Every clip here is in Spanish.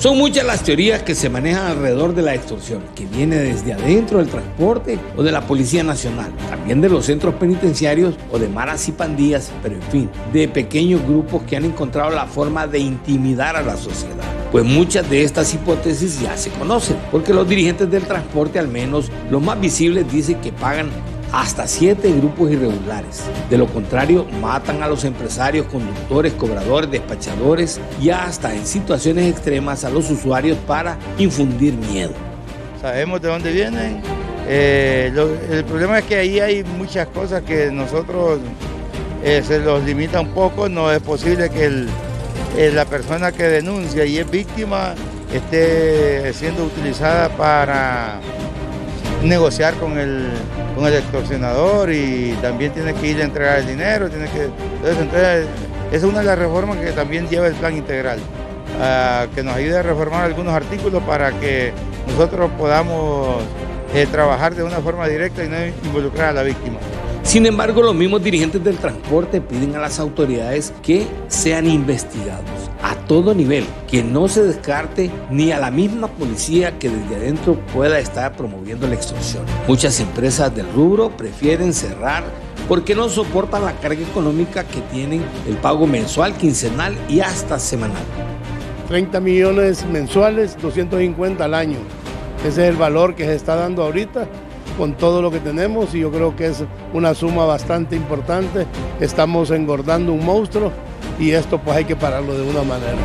Son muchas las teorías que se manejan alrededor de la extorsión, que viene desde adentro del transporte o de la Policía Nacional, también de los centros penitenciarios o de maras y pandillas, pero en fin, de pequeños grupos que han encontrado la forma de intimidar a la sociedad. Pues muchas de estas hipótesis ya se conocen, porque los dirigentes del transporte, al menos los más visibles, dicen que pagan hasta 7 grupos irregulares. De lo contrario, matan a los empresarios, conductores, cobradores, despachadores y hasta en situaciones extremas a los usuarios para infundir miedo. Sabemos de dónde vienen. El problema es que ahí hay muchas cosas que nosotros se los limita un poco. No es posible que la persona que denuncia y es víctima esté siendo utilizada para negociar con el extorsionador y también tiene que ir a entregar el dinero. Entonces, esa es una de las reformas que también lleva el plan integral, que nos ayude a reformar algunos artículos para que nosotros podamos trabajar de una forma directa y no involucrar a la víctima. Sin embargo, los mismos dirigentes del transporte piden a las autoridades que sean investigados a todo nivel, que no se descarte ni a la misma policía que desde adentro pueda estar promoviendo la extorsión. Muchas empresas del rubro prefieren cerrar porque no soportan la carga económica que tienen el pago mensual, quincenal y hasta semanal. 30 millones mensuales, 250 al año. Ese es el valor que se está dando ahorita con todo lo que tenemos y yo creo que es una suma bastante importante. Estamos engordando un monstruo y esto pues hay que pararlo de una manera.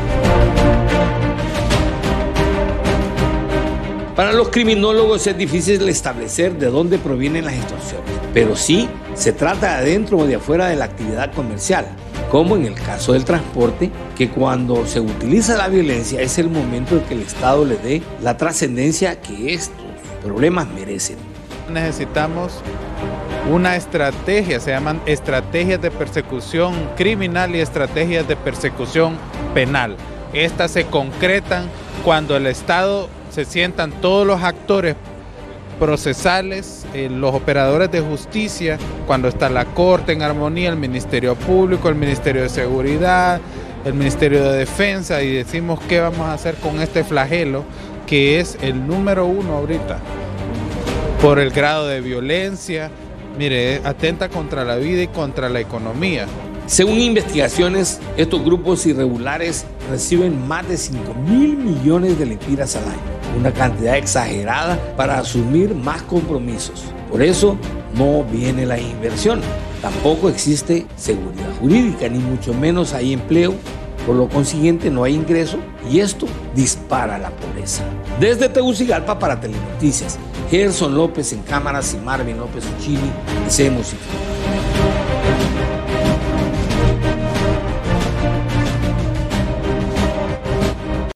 Para los criminólogos es difícil establecer de dónde provienen las extorsiones, pero sí se trata de adentro o de afuera de la actividad comercial, como en el caso del transporte, que cuando se utiliza la violencia es el momento en que el Estado le dé la trascendencia que estos problemas merecen. Necesitamos una estrategia, se llaman estrategias de persecución criminal y estrategias de persecución penal. Estas se concretan cuando el Estado se sientan todos los actores procesales, los operadores de justicia, cuando está la Corte en armonía, el Ministerio Público, el Ministerio de Seguridad, el Ministerio de Defensa, y decimos qué vamos a hacer con este flagelo que es el número 1 ahorita, por el grado de violencia, mire, atenta contra la vida y contra la economía. Según investigaciones, estos grupos irregulares reciben más de 5.000 millones de lempiras al año, una cantidad exagerada para asumir más compromisos. Por eso no viene la inversión, tampoco existe seguridad jurídica, ni mucho menos hay empleo, por lo consiguiente no hay ingreso y esto dispara la pobreza. Desde Tegucigalpa para Telenoticias, Gerson López en cámaras y Marvin López Uchini, hacemos información.